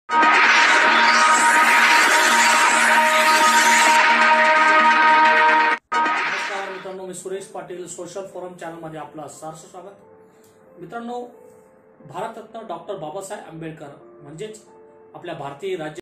नमस्कार मित्रांनो, मी सुरेश पाटील सोशल फोरम चॅनलमध्ये आपलं सहर्ष स्वागत। मित्रांनो, भारतरत्न डॉक्टर बाबासाहेब आंबेडकर म्हणजेच आपल्या भारतीय राज्य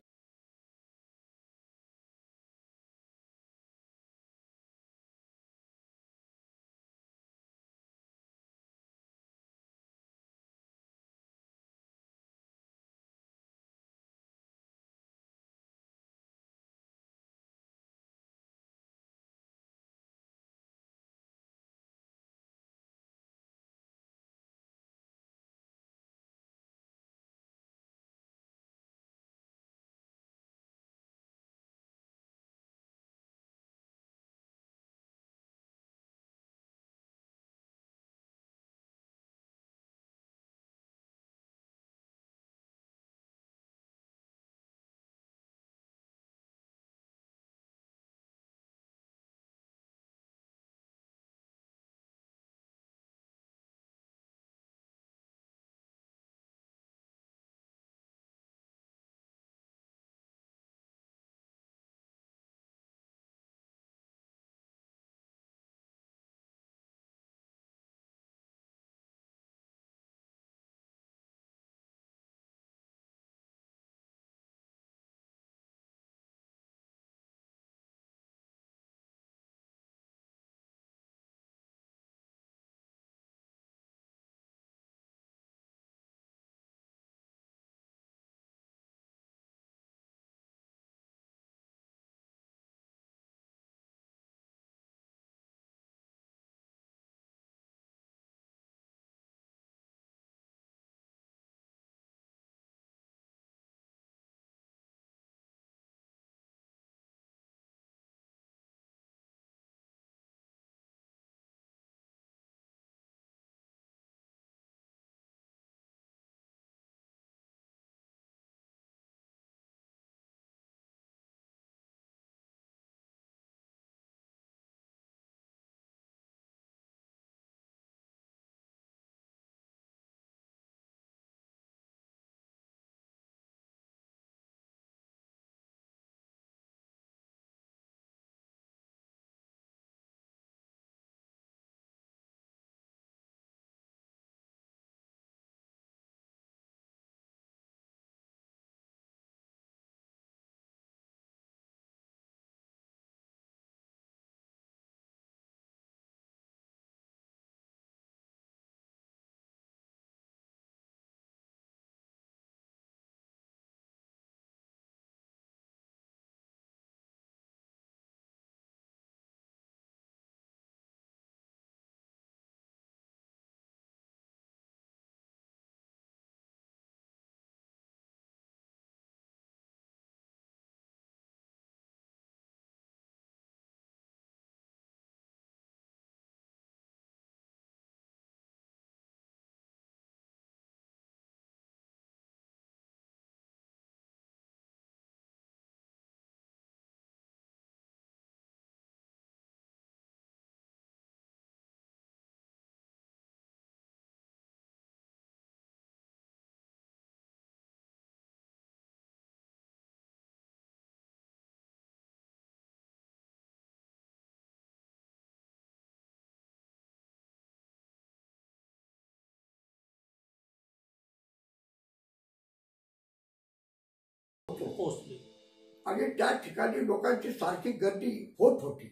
पोहोचली आणि त्या ठिकाणी लोकांची सारखी गर्दी होत होती।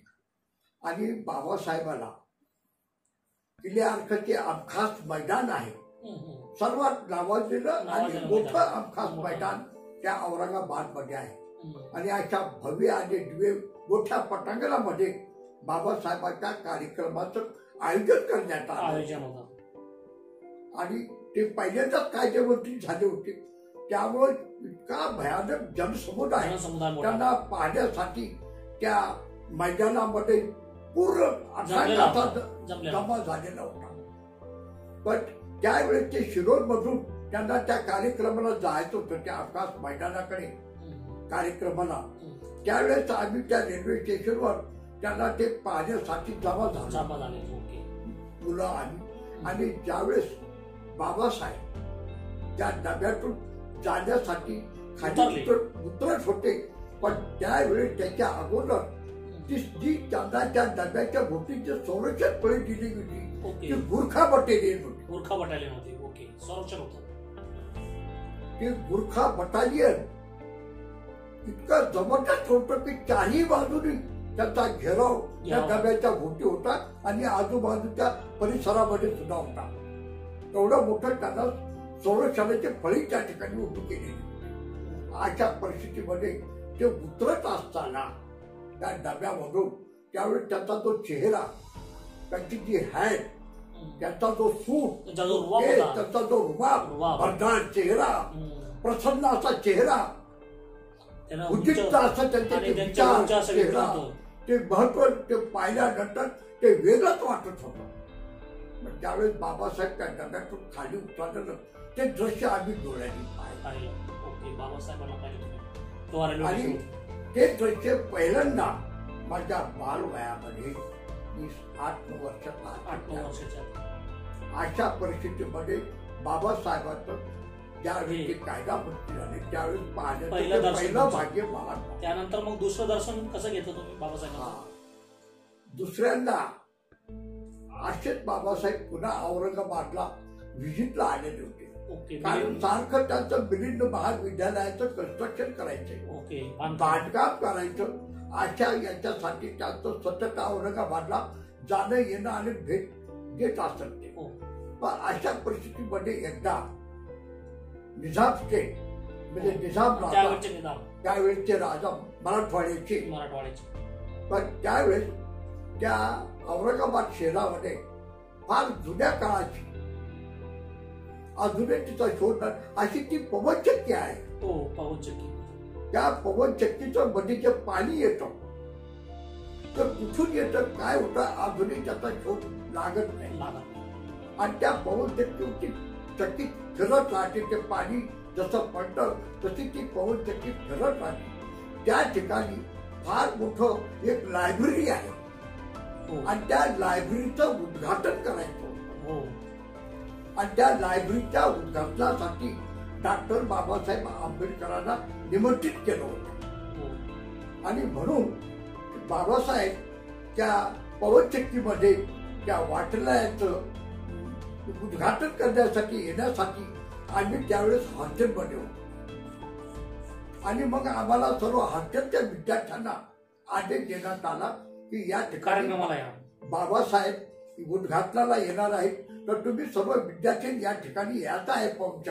आणि बाबासाहेबाला किल्ल्यासारखे अबखास मैदान आहे, सर्वात नावाजलेलं आणि मोठं अबखास मैदान त्या औरंगाबाद मध्ये आहे। आणि अशा भव्य आणि दिव्य मोठ्या पटांगणामध्ये बाबासाहेबांच्या कार्यक्रमाचं आयोजन करण्यात आलं आणि ते पहिल्यांदाच कायदेमंत्री झाले होते। त्यामुळे इतका भयानक जनसमुदाय त्यांना पाहण्यासाठी त्या मैदानामध्ये पूर्ण जमा झालेला होता। पण त्यावेळेस ते शिरोडमधून त्यांना त्या कार्यक्रमाला जायचं होतं, त्या अबखास मैदानाकडे कार्यक्रमाला। त्यावेळेस आम्ही त्या रेल्वे स्टेशनवर त्यांना ते पाहण्यासाठी जमा झालो मुलं आणि ज्यावेळेस बाबासाहेब त्या डब्यातून जाण्यासाठी खाली उतरत होते. पण त्यावेळी त्याच्या अगोदर जी चांदाच्या डब्याच्या भोवतीची संरक्षण फळी दिली होती ती गुरखा बटालियन होती. गुरखा बटालियन होती. ओके, संरक्षण होतं. ते गुरखा बटालियन इतकं जबरदस्त होतं की चारही बाजूनी त्याचा घेराव त्या डब्याच्या भोवती होता आणि आजूबाजूच्या परिसरामध्ये सुद्धा होता. एवढं मोठं त्यांना संरक्षणाची फळी त्या ठिकाणी उभी केलेली. अशा परिस्थितीमध्ये ते उतरत असताना त्या डब्यामधून त्यावेळी त्याचा जो चेहरा, त्याची जी हॅट, त्याचा जो सूट, त्याचा जो रुबाब, भरदार चेहरा, प्रसन्न असा चेहरा, उद्युक्त असा त्यांचा चेहरा, ते महत्व ते पाहिल्यानंतर ते वेगळंच वाटत होतं. त्यावेळेस बाबासाहेब त्या डब्यातून खाली उतरलं ते दृश्य आम्ही डोळ्यांनी पाहिलं. आणि ते दृश्य पहिल्यांदा माझ्या बालवयामध्ये 8-9 वर्षाचा अशा परिस्थितीमध्ये बाबासाहेबांचं ज्यावेळी कायदा मंत्री झाले त्यावेळेस पाहण्याचं पहिलं भाग्य मला. त्यानंतर मग दुसरं दर्शन कसं घेतलं तुम्ही बाबासाहेबांना? दुसऱ्यांदा असेच बाबासाहेब पुन्हा औरंगाबादला व्हिजिटला आलेले होते. कारण सारखं त्यांचं मिलिंद महाविद्यालयाचं कन्स्ट्रक्शन करायचंय, बांधकाम करायचं. अशा याच्यासाठी त्यांचं सतत औरंगाबादला जाणं येणं आणि भेट देत असत ते. पण अशा परिस्थितीमध्ये एकदा निजाम स्टेट म्हणजे निजाम त्यावेळेचे राजा मराठवाड्याचे, पण त्यावेळेस त्या औरंगाबाद शहरामध्ये फार जुन्या काळाची अजूनही तिचा शोध अशी ती पवनचक्की आहे. त्या पवनचक्कीचं मध्ये जे पाणी येतं तर कुठून येतं काय होतं अजूनही त्याचा शोध लागत नाही. आणि त्या पवनचक्कीवरती चक्की फिरत राहते. ते पाणी जसं पडतं तशी ती पवनचक्की फिरत राहते. त्या ठिकाणी फार मोठं एक लायब्ररी आहे आणि त्या लायब्ररीचं उद्घाटन करायचं. आणि त्या लायब्ररीच्या उद्घाटनासाठी डॉक्टर बाबासाहेब आंबेडकरांना निमंत्रित केलं होतं. आणि म्हणून बाबासाहेब त्या पवनचक्कीमध्ये त्या वाटल्याचं उद्घाटन करण्यासाठी येण्यासाठी आम्ही त्यावेळेस हॉस्टेलमध्ये होतो. आणि मग आम्हाला सर्व हॉस्टेलच्या विद्यार्थ्यांना आदेश देण्यात आला की या ठिकाणी बाबासाहेब उद्घाटनाला येणार आहेत तर तुम्ही सर्व विद्यार्थी या ठिकाणी यायचं आहे,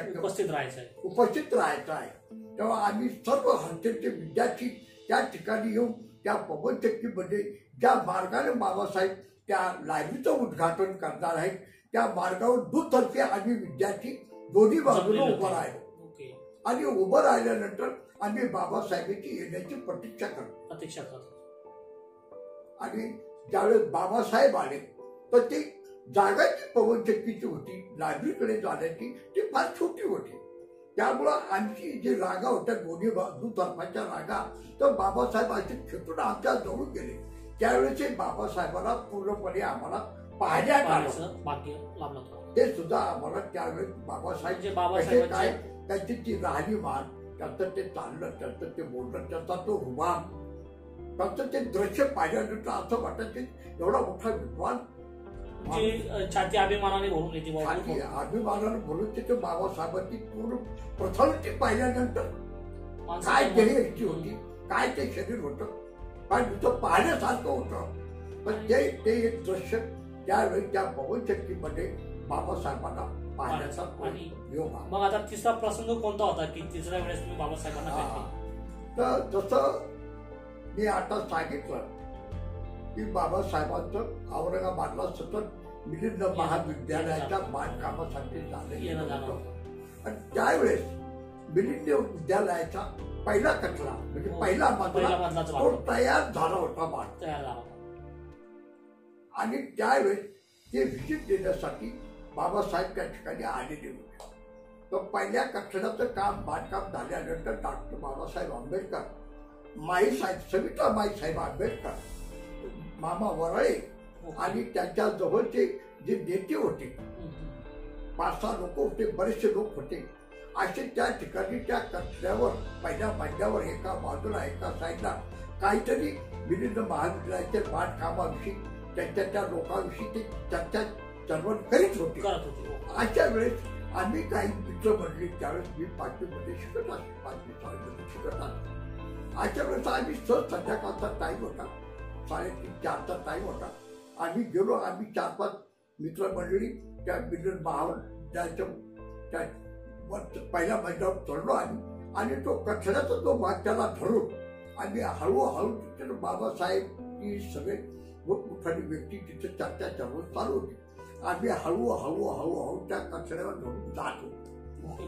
उपस्थित राहायचं आहे. तेव्हा आम्ही सर्व हॉस्टेलचे विद्यार्थी त्या ठिकाणी येऊन त्या पवनचक्कीमध्ये ज्या मार्गाने बाबासाहेब त्या लायब्ररीचं उद्घाटन करणार आहेत त्या मार्गावर दुतर्फे आम्ही विद्यार्थी दोन्ही बाजूला उभं राहिलो. आणि उभं राहिल्यानंतर आम्ही बाबासाहेबांची येण्याची प्रतीक्षा करतो. आणि ज्यावेळेस बाबासाहेब आले तर ती जागा जी पवनचक्कीची होती लायब्ररीकडे जाण्याची ती फार छोटी होती. त्यामुळं आमची जी रागा होत्या दोन्ही दुतर्फाच्या रागा तर बाबासाहेब असे खेटून आमच्या जवळ गेले. त्यावेळेस बाबासाहेबांना पूर्णपणे आम्हाला पाहण्यात आलं. ते सुद्धा आम्हाला त्यावेळेस बाबासाहेब काय त्यांची ती राहणीमान, त्याचं ते चाललं, त्याचं ते बोलणं, त्याचा तो रुबाब, त्याचं ते दृश्य पाहिल्यानंतर असं वाटत एवढा मोठा विद्वान छाती अभिमानाने भरून येते. अभिमानाने भरून तिथे बाबासाहेबांची पूर्ण पर्सनॅलिटी पाहिल्यानंतर काय देही होती, काय ते शरीर होतं, काय नुसतं पाहण्यासारखं होतं. पण ते एक दृश्य त्यावेळी त्या पवनचक्कीमध्ये बाबासाहेबांना पाहण्याचा योग. मग आता तिसरा प्रसंग कोणता होता की तिसऱ्या वेळेस तुम्ही बाबासाहेबांना? तर जसं मी आता सांगितलं की बाबासाहेबांचं औरंगाबादला सतत मिलिंद महाविद्यालयाच्या बांधकामासाठी झालं. आणि त्यावेळेस मिलिंद विद्यालयाचा पहिला कचरा म्हणजे पहिला मजला तो तयार झाला होता. आणि त्यावेळेस ते व्हिजिट देण्यासाठी बाबासाहेब त्या ठिकाणी आलेले होते. तर पहिल्या कक्षाचं बांधकाम झाल्यानंतर डॉक्टर बाबासाहेब आंबेडकर, माईसाहेब, सविता माईसाहेब आंबेडकर, मामा वरळे आणि त्यांच्या जवळचे जे नेते होते 5-6 लोक होते, बरेचसे लोक होते. असे त्या ठिकाणी त्या कचऱ्यावर पहिल्या मजल्यावर एका बाजूला एका साईडला काहीतरी विविध महाविद्यालयाच्या बांधकामाविषयी त्यांच्या त्या लोकांविषयी ते चर्चा चळवळ करीत होते. अशा वेळेस आम्ही काही मित्र मंडळी त्यावेळेस मी 5वी मध्ये शिकत असतो, 5वी 6वी मध्ये शिकत असतो. अशा वेळेस आम्ही सहज संध्याकाळचा टाईम होता, 3:30-4चा टाईम होता. आम्ही गेलो, आम्ही 4-5 मित्र मंडळी त्या मिलन महाविद्यालयाच्या त्या पहिल्या मजल्यावर चढलो आम्ही आणि तो कचऱ्याचा जो भाग त्याला धरून आम्ही हळूहळू तिथे बाबासाहेब ही सगळे मोठमोठाली व्यक्ती तिथे चर्चा चालू होती. आम्ही हळूहळू त्या कचऱ्यावर धरून जात होतो.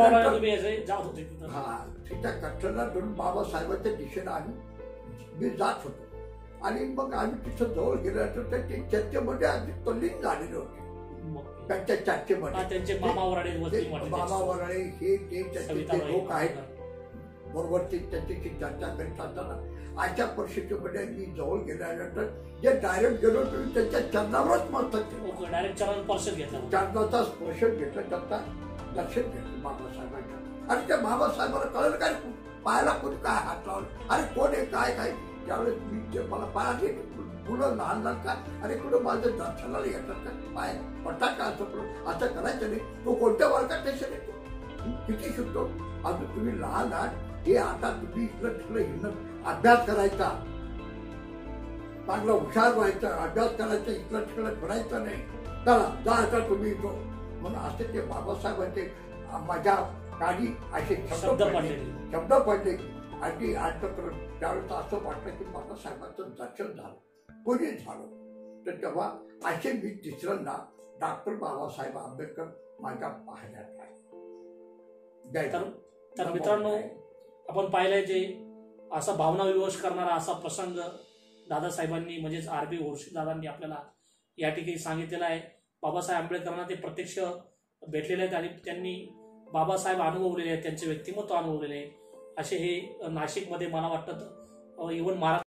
त्या कचऱ्याला धरून बाबासाहेबांच्या दिशेने मी जात होतो. आणि मग आम्ही तिथं जवळ गेल्यानंतर ते चर्चेमध्ये आधी तल्लीन झालेले होते. त्यांच्या चर्चेमध्ये मामा वराळे हे ते त्यांचे लोक आहेत बरोबर, ते त्यांच्याशी चर्चा करीत असताना अशा परिस्थितीमध्ये मी जवळ गेल्यानंतर जे डायरेक्ट गेलो तुम्ही त्यांच्या चरणावरच मस्तक चरणाचा स्पर्श घेतला, त्यांचा दर्शन घेतलं बाबासाहेबांच्या. आणि त्या बाबासाहेबांना कळलं काय पायाला कोणी काय हात लावलं, अरे कोण आहे काय काय. त्यावेळेस मी मला पायात कुठं लहान लहान काय, अरे कुठं माझं दर्शनाला येतात का, पाय पटा का, असं करायचं नाही. तो कोणत्या वर्गात टेन्शन येतो, किती शिकतो अजून तुम्ही लहान आहात. हे आता तुम्ही इकडं तिकडं हिंडत अभ्यास करायचा, चांगला हुशार व्हायचा, अभ्यास करायचा, इकडं तिकडं फिरायचं नाही. चला जा आता तुम्ही इथं म्हणून असे ते बाबासाहेबांचे माझ्या काळी असे शब्द पडले. आणि आता तर त्यावेळेस असं वाटलं की बाबासाहेबांचं दर्शन झालं, कोणी झालं. तर तेव्हा असे मी तिसऱ्यांदा डॉक्टर बाबासाहेब आंबेडकर माझ्या पाहण्यात आहे. तर मित्रांनो, आपण पाहिलंय जे असा भावना विवश करणारा असा प्रसंग दादासाहेबांनी म्हणजेच आर.बी. ओरशी दादांनी आपल्याला या ठिकाणी सांगितलेला आहे. बाबासाहेब आंबेडकरांना ते प्रत्यक्ष भेटलेले आहेत आणि त्यांनी बाबासाहेब अनुभवलेले आहेत, त्यांचे व्यक्तिमत्व अनुभवलेले आहे. असे हे नाशिकमध्ये मला वाटतं इव्हन महाराष्ट्र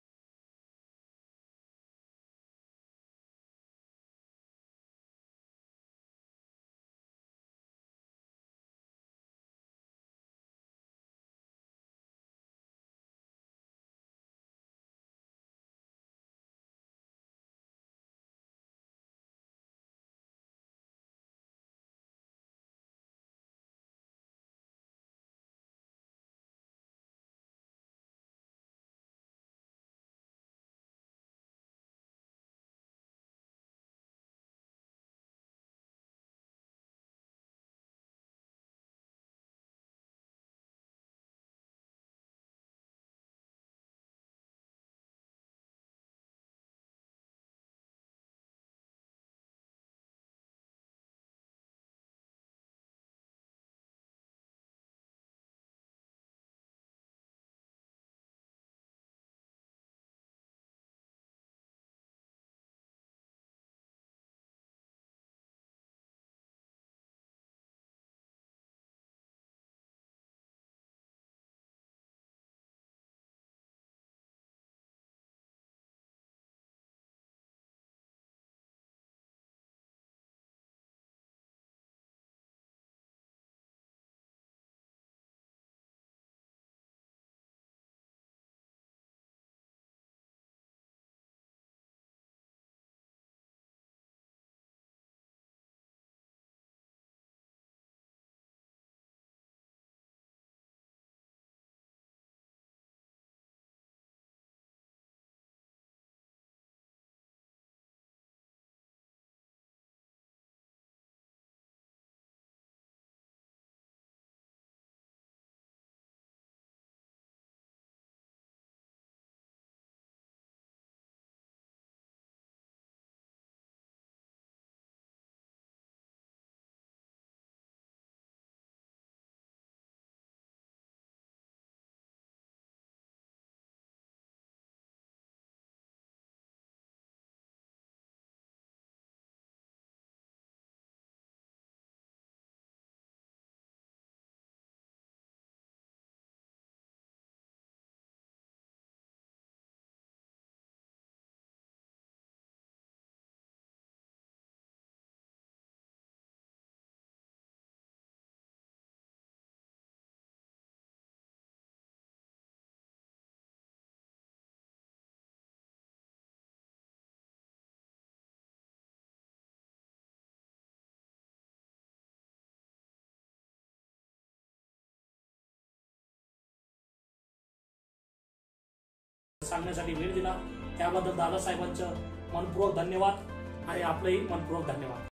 सांगण्यासाठी वेळ दिला त्याबद्दल दादासाहेबांचं मनपूर्वक धन्यवाद आणि आपलंही मनपूर्वक धन्यवाद.